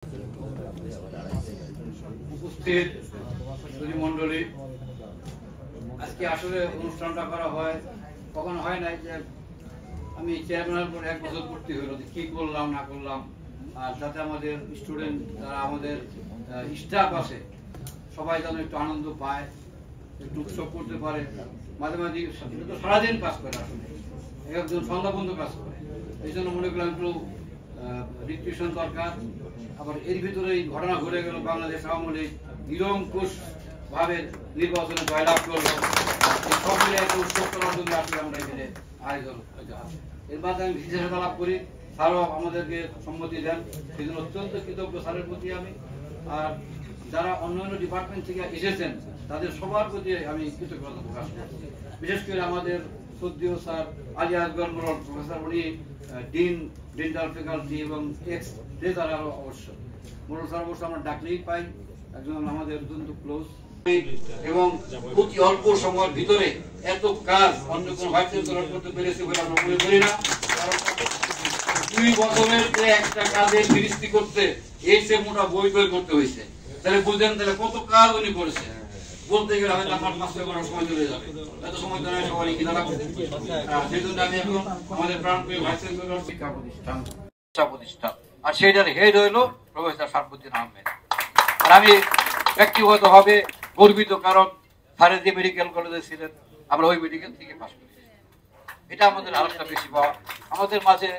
উপস্থিত মন্ডলী, আজকে আসলে অনুষ্ঠানটা করা হয় কখনো হয় নাই যে আমি চেয়ারম্যানের পর 1 বছর ভর্তি হইল কি করলাম না করলাম, আর যাতে আমাদের স্টুডেন্ট যারা আমাদের স্টাফ আছে সবাই যেন একটু আনন্দ পায়, একটু উৎসব করতে পারে। মাঝে মাঝে সারাদিন কাজ করে, আসলে একজন সন্ধ্যা বন্ধু কাজ করে, এই জন্য মনে করলাম একটু রিক্রিয়েশন দরকার। আবার এর ভিতরে এই ঘটনা ঘটে গেল, বাংলাদেশ আওয়ামী লীগ নিরঙ্কুশ ভাবে নির্বাচনে জয়লাভ করলো। সব মিলে একটা উৎসব করার জন্য আসলে আমরা এখানে আয়োজন। এর মাধ্যমে আমি বিশেষতা লাভ করি, স্যারও আমাদেরকে সম্মতি দেন, সেই জন্য অত্যন্ত কৃতজ্ঞ স্যারের প্রতি আমি। আর যারা অন্যান্য ডিপার্টমেন্ট থেকে এসেছেন তাদের সবার প্রতি আমি কৃতজ্ঞতা প্রকাশ করছি। বিশেষ করে আমাদের শ্রদ্ধেয় স্যার আলী আসগর মোড়ল প্রফেসর, উনি ডিন ডেন্টাল ফ্যাকাল্টি এবং এক্স ট্রেজারার আরও অবশ্য। মোড়ল স্যার অবশ্য আমরা ডাকলেই পাই, একজন আমাদের অত্যন্ত ক্লোজ। এবং অতি অল্প সময়ের ভিতরে এত কাজ অন্য কোনো ভাইস চ্যান্সেলর করতে পেরেছে বলে আমরা মনে করি না। কারণ 2 বছরের যে একটা কাজের ফিরিস্তি করতে এই সে মোটা বই করতে হয়েছে, তাহলে বুঝলেন তাহলে কত কাজ উনি করেছে। বলতে গেলে হয়তো আমার 5 ঘন্টার সময় চলে যাবে, এত সময় তো নয় সবারই কিনা রাখবো। সেই জন্য আমি এখন আমাদের প্রাণপ্রিয় ভাইস চ্যান্সেলর শিক্ষা প্রতিষ্ঠান আর সেইটার হেড হইল প্রফেসর শারফুদ্দিন আহমেদ। আর আমি ব্যক্তিগতভাবে গর্বিত, কারণ স্যারের যে মেডিকেল কলেজে ছিলেন আমরা ওই মেডিকেল থেকে পাস করেছি, এটা আমাদের আরেকটা বেশি পাওয়া। আমাদের মাঝে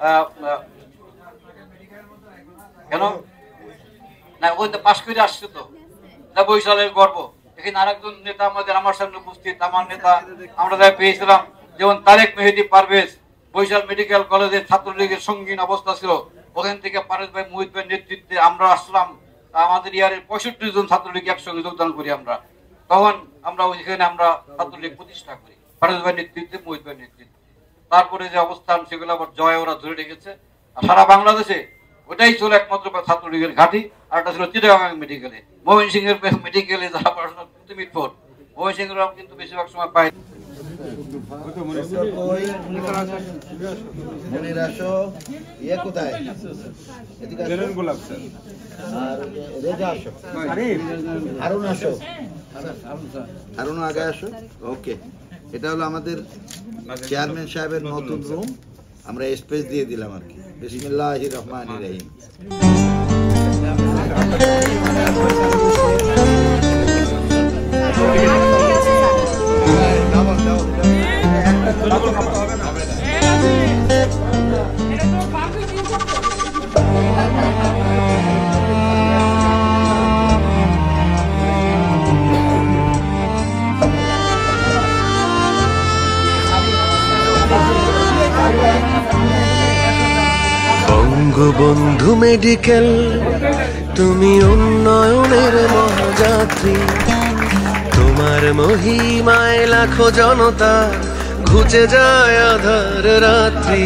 কেন না ওই তো পাস করে আসছে, তো এটা বৈশালের গর্ব। এখানে আরেকজন নেতা আমাদের আমার সামনে উপস্থিত, আমার নেতা আমরা যাই পেয়েছিলাম, যেমন তারেক মেহেদী পারভেজ, বৈশাল মেডিকেল কলেজের ছাত্রলীগের সঙ্গীন অবস্থা ছিল, ওখান থেকে পারভেজ ভাই মুহিত ভাইয়ের নেতৃত্বে আমরা আসলাম। আমাদের ইয়ারের 65 জন ছাত্রলীগ একসঙ্গে যোগদান করি আমরা, তখন আমরা ওইখানে আমরা ছাত্রলীগ প্রতিষ্ঠা করি পারভেজ ভাইয়ের নেতৃত্বে, মুহিত ভাইয়ের নেতৃত্বে। তারপরে যে অবস্থান সেগুলো আবার জয় ওরা ধরে রেখেছে। আর সারা বাংলাদেশে ওটাই ছিল একমাত্র ছাত্রলীগের ঘাঁটি। আর একটা ছিল চিটাগাং মেডিকেলে, ময়মনসিংহের মেডিকেলে যারা পড়াশোনা করতে মিটফোর্ট, ময়মনসিংহের কিন্তু বেশিরভাগ সময় পায়। এটা হলো আমাদের চেয়ারম্যান সাহেবের নতুন রুম, আমরা স্পেস দিয়ে দিলাম আর কি। বিসমিল্লাহির রহমানির রহিম। বঙ্গবন্ধু মেডিকেল, তুমি উন্নয়নের মহাযাত্রী, তোমার মহিমায় লাখো জনতা ঘুচে যায় আধার রাত্রি।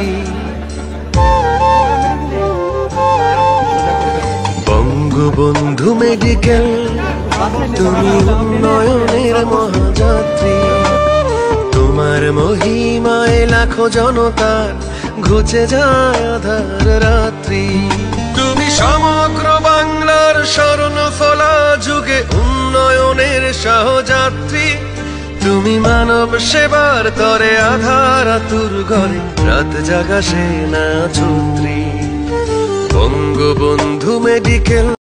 বঙ্গবন্ধু মেডিকেল, তুমি উন্নয়নের মহাযাত্রী, তোমার মহিমায় লাখো জনতা ঘুচে যায় আধার রাত্রি। তুমি সমগ্র বাংলার স্বর্ণফলা যুগে উন্নয়নের সহযাত্রী, তুমি মানব সেবার তরে আধার আতুর ঘরে রাত জাগা সেনা ছত্রী। বঙ্গবন্ধু মেডিকেল।